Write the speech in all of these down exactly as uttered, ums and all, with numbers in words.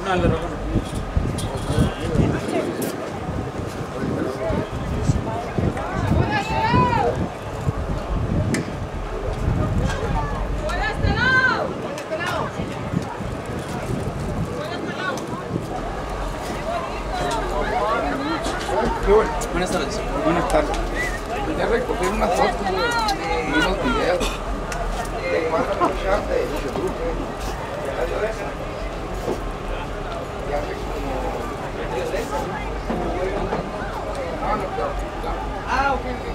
No, le rojo. Buenas tardes. Buenas tardes. Ya recogí unas fotos y unos videos. Te mando a escuchar de ese grupo. Ya hace como tres veces. Ah, no, claro. Ah, ok, ok.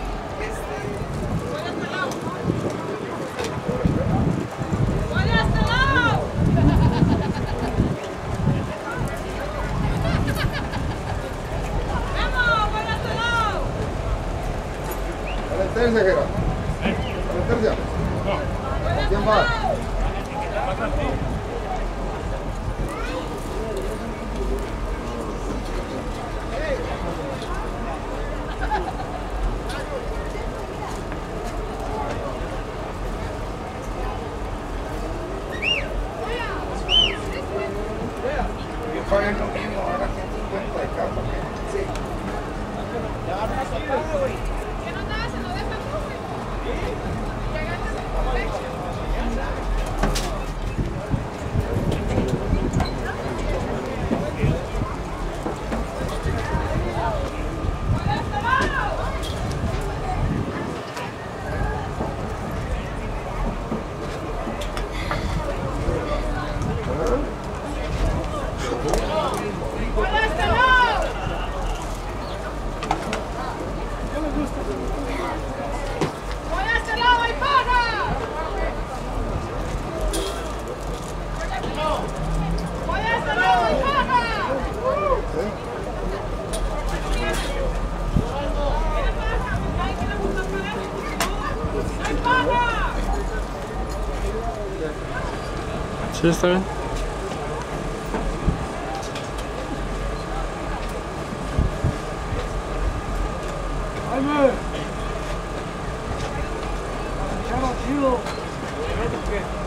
¿Meterse, Gerardo? ¿Meterse? No. ¿Quién va? Yo pagué lo mismo, ahora ciento cincuenta de capa. Sí. Sí, está bien. ¡Jaime! ¡Chava, chido! ¿Qué?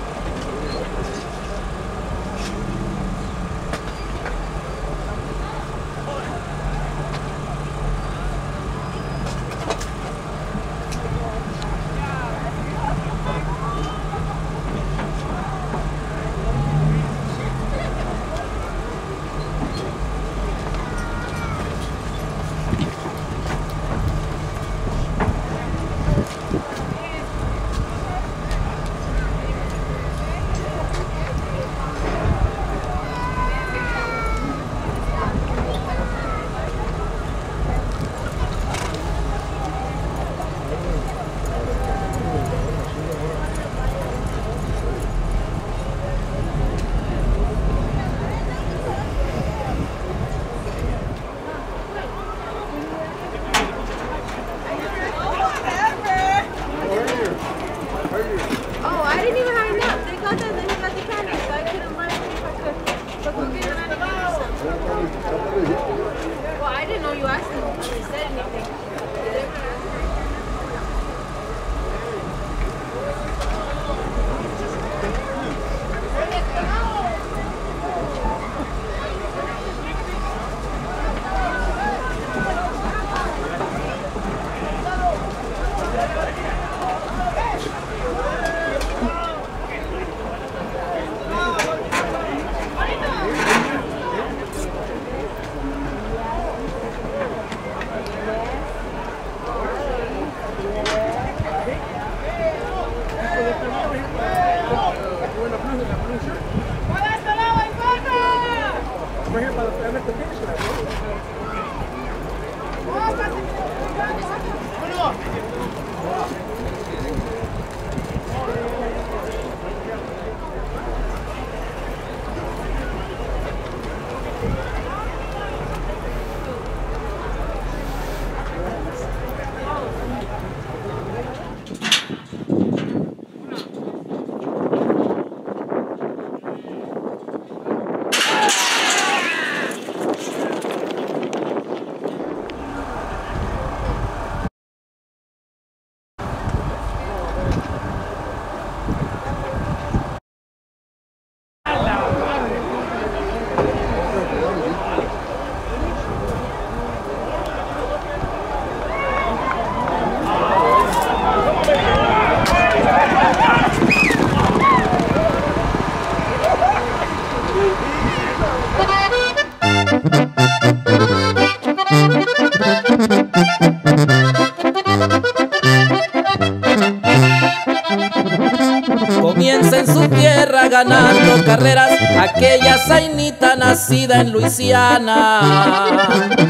Comienza en su tierra ganando carreras aquella zainita nacida en Luisiana.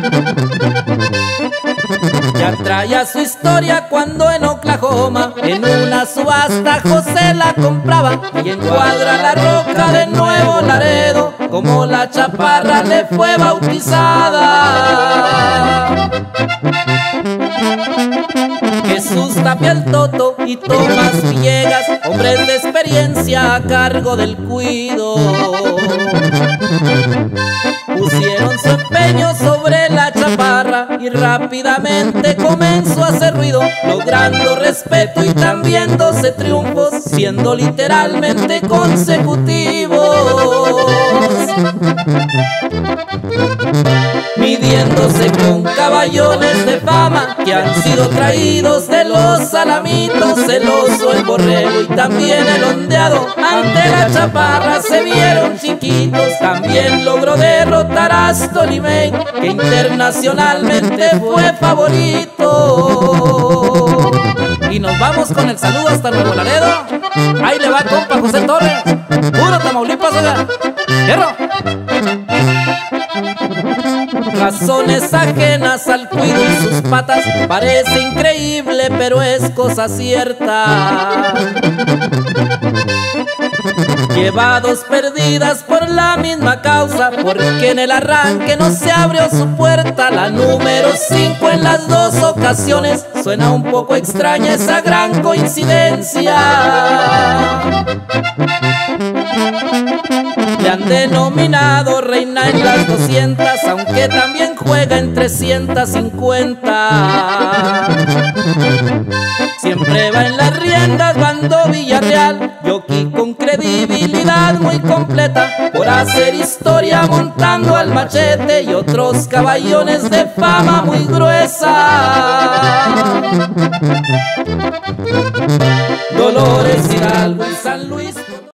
Ya traía su historia cuando en Oklahoma en una subasta José la compraba y encuadra la roca de Nuevo Laredo como la chaparra le fue bautizada. Jesús Tapia el Toto y Tomás Villegas, hombres de experiencia a cargo del cuido, pusieron su empeño sobre la chaparra y rápidamente comenzó a hacer ruido, logrando respeto y también doce triunfos, siendo literalmente consecutivos, midiéndose con caballones de fama que han sido traídos de los Alamitos. El oso, el borrego y también el ondeado ante la chaparra se vieron chiquitos. También logró derrotar a Aston y Maine, que internacionalmente fue favorito. Y nos vamos con el saludo hasta Nuevo Laredo. Ahí le va compa José Torres, puro Tamaulipas, oiga. ¡Hierro! Razones ajenas al cuido y sus patas, parece increíble pero es cosa cierta. Llevados perdidas por la misma causa, porque en el arranque no se abrió su puerta. La número cinco en las dos ocasiones, suena un poco extraña esa gran coincidencia. Le han denominado reina en las doscientas, aunque también juega en trescientas cincuenta. Siempre va en las riendas Bando Villarreal, jockey con credibilidad muy completa, por hacer historia montando al machete y otros caballones de fama muy gruesa. Dolores Hidalgo y San Luis.